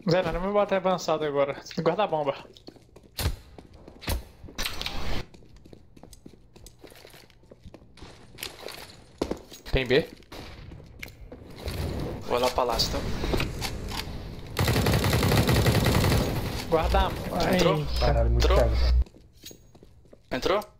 Zé, não me bota avançado agora. Guarda a bomba. Tem B? Vou lá pro palácio, tá? Guarda a... Entrou? Ai, Caralho, muito Entrou? caro. Entrou?